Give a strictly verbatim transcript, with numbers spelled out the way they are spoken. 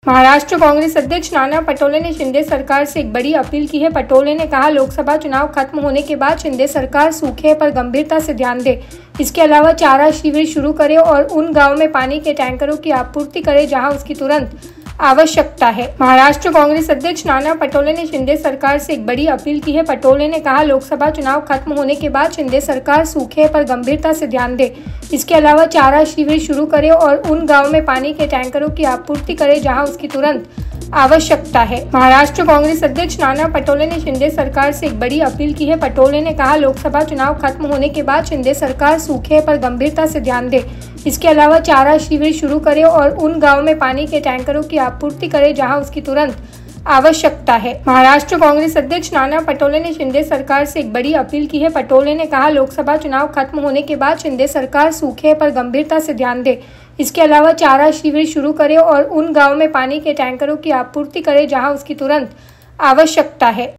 महाराष्ट्र कांग्रेस अध्यक्ष नाना पटोले ने शिंदे सरकार से एक बड़ी अपील की है। पटोले ने कहा, लोकसभा चुनाव खत्म होने के बाद शिंदे सरकार सूखे पर गंभीरता से ध्यान दे। इसके अलावा चारा शिविर शुरू करे और उन गांव में पानी के टैंकरों की आपूर्ति करे जहां उसकी तुरंत आवश्यकता है। महाराष्ट्र कांग्रेस अध्यक्ष नाना पटोले ने शिंदे सरकार से एक बड़ी अपील की है। पटोले ने कहा, लोकसभा चुनाव खत्म होने के बाद शिंदे सरकार सूखे पर गंभीरता से ध्यान दे। इसके अलावा चारा शिविर शुरू करे और उन गांव में पानी के टैंकरों की आपूर्ति करे जहां उसकी तुरंत आवश्यकता है। महाराष्ट्र कांग्रेस अध्यक्ष नाना पटोले ने शिंदे सरकार से एक बड़ी अपील की है। पटोले ने कहा, लोकसभा चुनाव खत्म होने के बाद शिंदे सरकार सूखे पर गंभीरता से ध्यान दे। इसके अलावा चारा शिविर शुरू करे और उन गांव में पानी के टैंकरों की आपूर्ति करे जहां उसकी तुरंत आवश्यकता है। महाराष्ट्र कांग्रेस अध्यक्ष नाना पटोले ने शिंदे सरकार से एक बड़ी अपील की है। पटोले ने कहा, लोकसभा चुनाव खत्म होने के बाद शिंदे सरकार सूखे पर गंभीरता से ध्यान दे। इसके अलावा चारा शिविर शुरू करे और उन गांव में पानी के टैंकरों की आपूर्ति करे जहां उसकी तुरंत आवश्यकता है।